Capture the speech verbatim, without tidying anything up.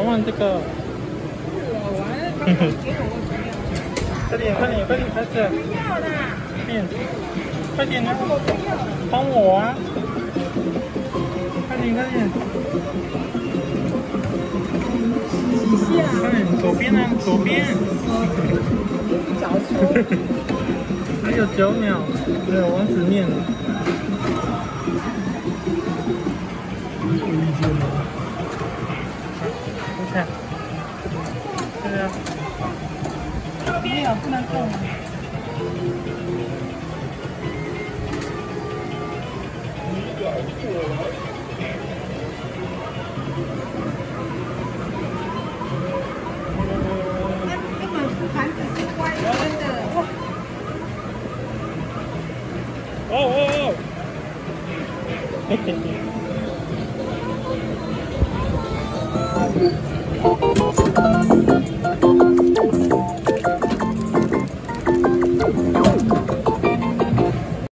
玩这个。 我玩，给我我不要。 快点，快点，快点开始！ 不要啦！ 快点，快点啊！ 我不要了。 帮我啊！快点，快点！ 洗下。 快点，左边啊，左边！ 脚粗。 还有九秒，没有王子面了。有意见吗？你看，对啊。 没有，不能动。那根本盘子是歪弯的，哇！ 哦哦哦！嘿嘿嘿。